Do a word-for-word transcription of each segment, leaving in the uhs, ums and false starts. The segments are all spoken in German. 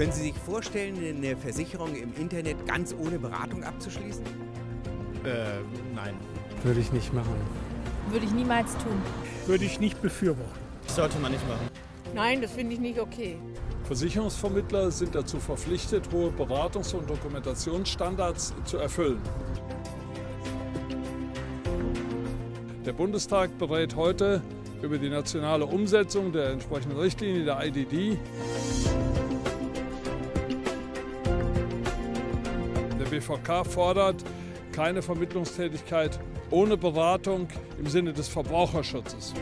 Können Sie sich vorstellen, eine Versicherung im Internet ganz ohne Beratung abzuschließen? Äh, nein. Würde ich nicht machen. Würde ich niemals tun. Würde ich nicht befürworten. Sollte man nicht machen. Nein, das finde ich nicht okay. Versicherungsvermittler sind dazu verpflichtet, hohe Beratungs- und Dokumentationsstandards zu erfüllen. Der Bundestag berät heute über die nationale Umsetzung der entsprechenden Richtlinie der I D D. Der B V K fordert keine Vermittlungstätigkeit ohne Beratung im Sinne des Verbraucherschutzes.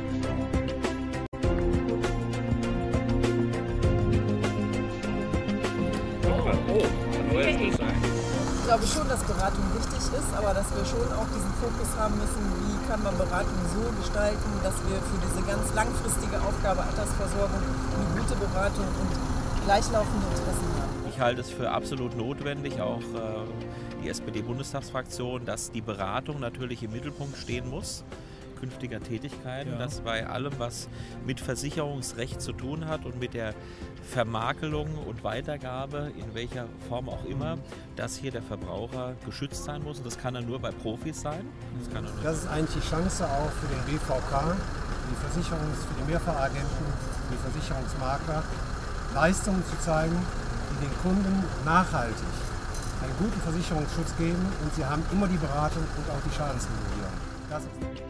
Ich glaube schon, dass Beratung wichtig ist, aber dass wir schon auch diesen Fokus haben müssen, wie kann man Beratung so gestalten, dass wir für diese ganz langfristige Aufgabe Altersversorgung eine gute Beratung und gleichlaufende Interessen haben. Ich halte es für absolut notwendig, auch äh, die S P D-Bundestagsfraktion, dass die Beratung natürlich im Mittelpunkt stehen muss künftiger Tätigkeiten, ja. Dass bei allem, was mit Versicherungsrecht zu tun hat und mit der Vermakelung und Weitergabe, in welcher Form auch immer, dass hier der Verbraucher geschützt sein muss. Und das kann er nur bei Profis sein. Das, kann er nur das ist eigentlich die Chance auch für den B V K, die Versicherungs-, für die Mehrfachagenten, die Versicherungsmakler, Leistungen zu zeigen, die den Kunden nachhaltig einen guten Versicherungsschutz geben, und sie haben immer die Beratung und auch die Schadensminimierung. Das ist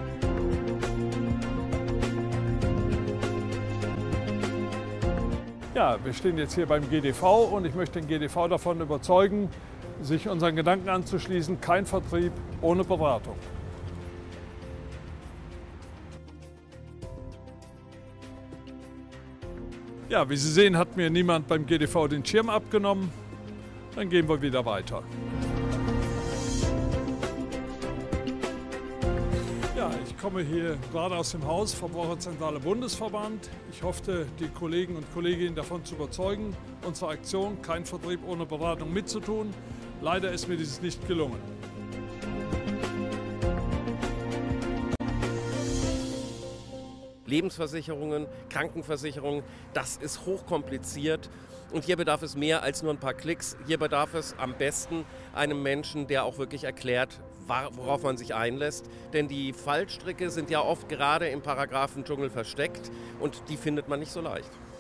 Ja, wir stehen jetzt hier beim G D V und ich möchte den G D V davon überzeugen, sich unseren Gedanken anzuschließen: kein Vertrieb ohne Beratung. Ja, wie Sie sehen, hat mir niemand beim G D V den Schirm abgenommen. Dann gehen wir wieder weiter. Ja, ich komme hier gerade aus dem Haus Verbraucherzentrale Bundesverband. Ich hoffe, die Kollegen und Kolleginnen davon zu überzeugen, unsere Aktion "Kein Vertrieb ohne Beratung" mitzutun. Leider ist mir dieses nicht gelungen. Lebensversicherungen, Krankenversicherungen, das ist hochkompliziert. Und hier bedarf es mehr als nur ein paar Klicks. Hier bedarf es am besten einem Menschen, der auch wirklich erklärt, worauf man sich einlässt. Denn die Fallstricke sind ja oft gerade im Paragraphendschungel versteckt und die findet man nicht so leicht.